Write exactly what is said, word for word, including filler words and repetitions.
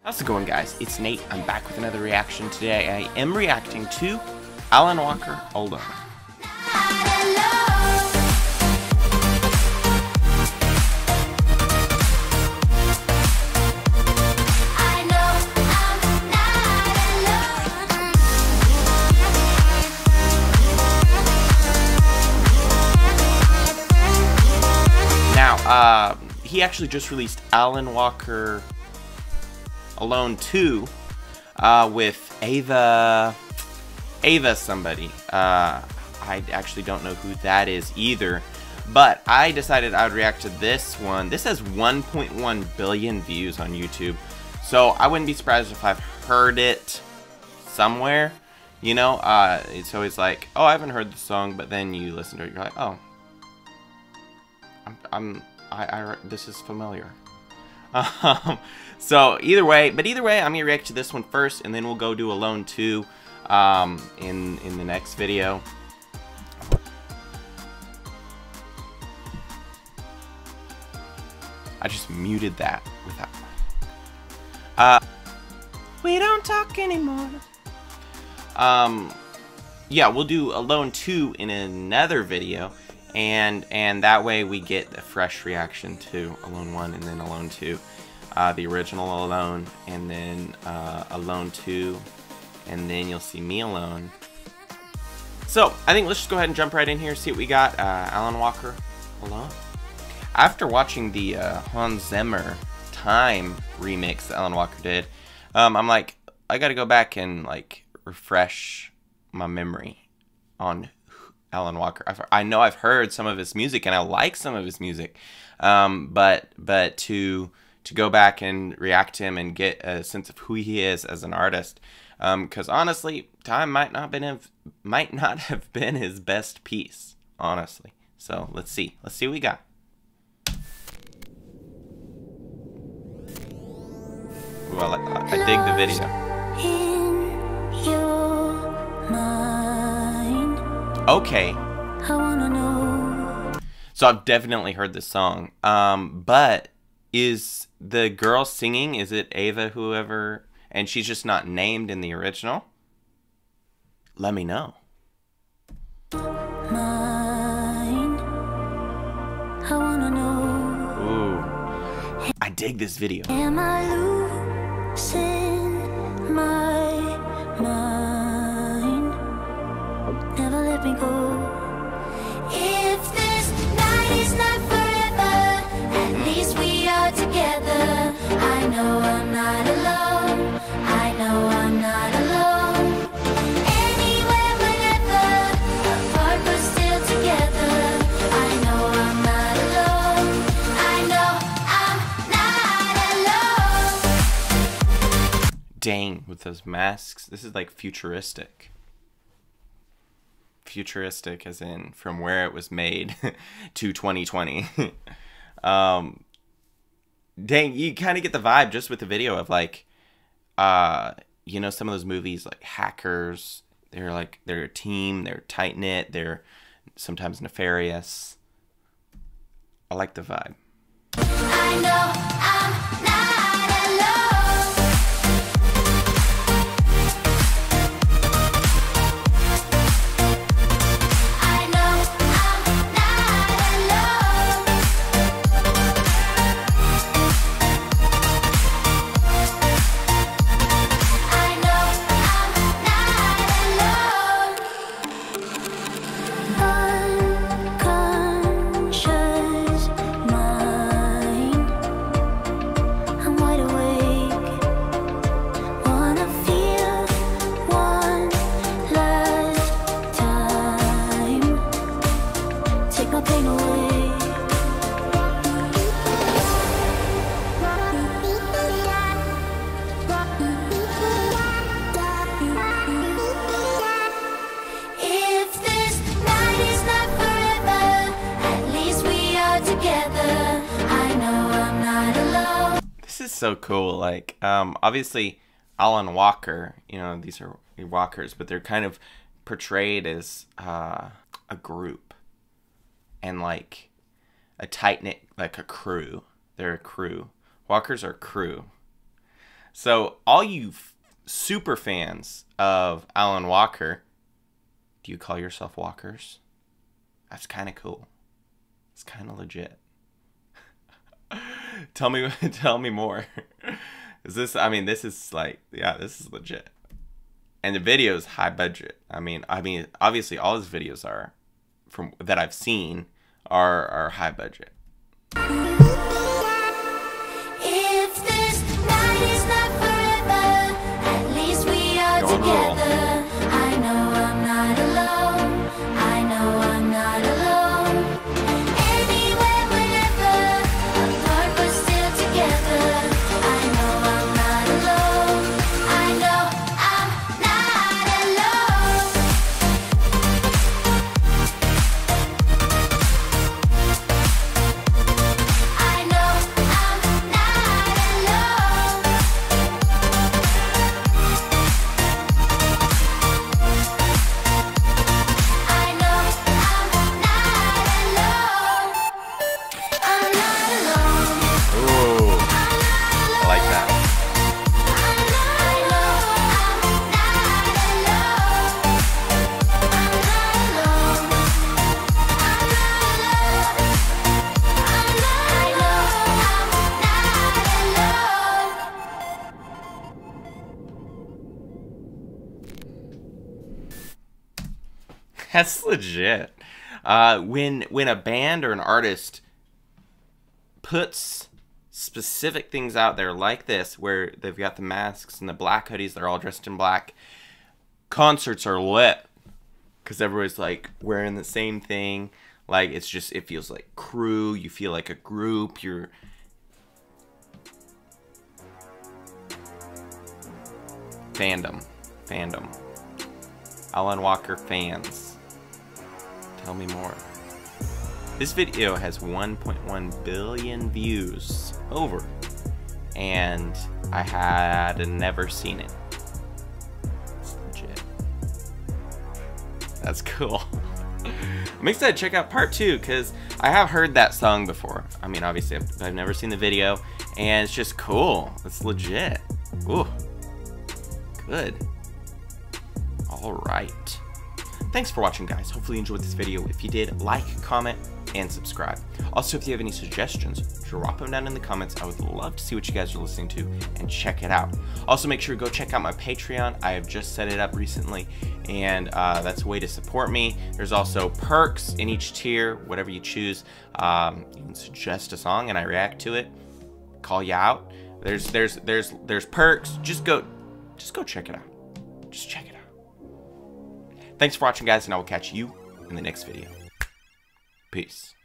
How's it going, guys? It's Nate. I'm back with another reaction today. I am reacting to Alan Walker, Alone. Now, uh, he actually just released Alan Walker Alone two uh, with Ava, Ava somebody. Uh, I actually don't know who that is either, but I decided I would react to this one. This has one point one billion views on YouTube, so I wouldn't be surprised if I've heard it somewhere, you know? Uh, it's always like, oh, I haven't heard the song, but then you listen to it, you're like, oh, I'm, I'm I, I, this is familiar. Um, so either way, but either way, I'm gonna react to this one first, and then we'll go do Alone two um, in in the next video. I just muted that without. Uh, we don't talk anymore. Um, yeah, we'll do Alone two in another video. And and that way we get a fresh reaction to Alone one and then Alone two, uh, the original Alone, and then uh, Alone two, and then you'll see me alone. So I think let's just go ahead and jump right in here, see what we got. uh, Alan Walker Alone. After watching the uh, Hans Zimmer Time remix that Alan Walker did, um, I'm like, I gotta go back and like refresh my memory on Alan Walker. I've, I know I've heard some of his music and I like some of his music, um, but but to to go back and react to him and get a sense of who he is as an artist, because um, honestly, Time might not been have, might not have been his best piece, honestly. So let's see, let's see what we got. Ooh, I, like, I, I dig the video. Okay. I wanna know. So I've definitely heard this song. Um, but is the girl singing, is it Ava whoever, and she's just not named in the original? Let me know. Mine. I wanna know. Ooh. I dig this video. Am I losing my mind? Never let me go. If this night is not forever, at least we are together. I know I'm not alone. I know I'm not alone. Anywhere, whenever, apart but still together. I know I'm not alone. I know I'm not alone. Dang, with those masks, this is like futuristic. Futuristic as in from where it was made to twenty twenty. um dang, you kind of get the vibe just with the video of like uh you know, some of those movies like Hackers, they're like they're a team, they're tight-knit, they're sometimes nefarious. I like the vibe. I know I'm not so cool. Like, um, obviously, Alan Walker, you know, these are walkers, but they're kind of portrayed as uh, a group and like a tight knit, like a crew. They're a crew. Walkers are crew. So all you f super fans of Alan Walker, do you call yourself walkers? That's kind of cool. It's kind of legit. tell me, tell me more. Is this? I mean, this is like, yeah, this is legit. And the video is high budget. I mean, I mean, obviously, all his videos are, from that I've seen, are are high budget. If this night is not forever, at least we are together. I know I'm not alone. I know I'm not alone. Anywhere, whenever, apart but still together. I know I'm not alone. I know I'm not alone. I know I'm not alone. I know I'm not alone. I'm not alone. Ooh, I like that. I know I'm not alone. I'm not alone. I'm not alone. I know I'm not alone. That's legit. Uh, when when a band or an artist puts specific things out there like this, where they've got the masks and the black hoodies, they're all dressed in black, concerts are lit because everybody's like wearing the same thing. Like, it's just, it feels like crew. You feel like a group. You're fandom, fandom. Alan Walker fans. Tell me more. This video has one point one billion views over, and I had never seen it. It's legit. That's cool. I'm excited to check out part two because I have heard that song before. I mean, obviously, I've, I've never seen the video, and it's just cool. It's legit. Ooh, good. All right. Thanks for watching, guys. Hopefully you enjoyed this video. If you did, like, comment, and subscribe. Also, if you have any suggestions, drop them down in the comments. I would love to see what you guys are listening to and check it out. Also, make sure to go check out my Patreon. I have just set it up recently, and uh, that's a way to support me. There's also perks in each tier, whatever you choose. Um, you can suggest a song, and I react to it, call you out. There's there's there's there's perks. Just go, just go check it out. Just check it out. Thanks for watching, guys, and I will catch you in the next video. Peace.